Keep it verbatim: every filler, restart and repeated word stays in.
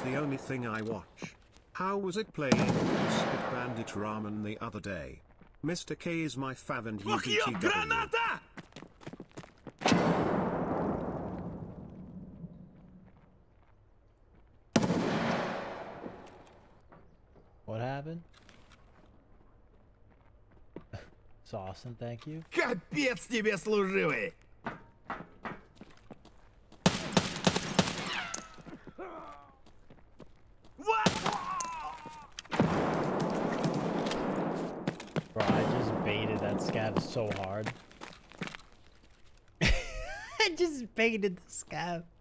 the only thing I watch. How was it playing Spit Bandit Ramen the other day? Mister K is my fav and he Ох, B T ёб, W. граната! What happened? Awesome, thank you. Капец тебе служивый! Bro, I just baited that scav so hard. I just baited the scav.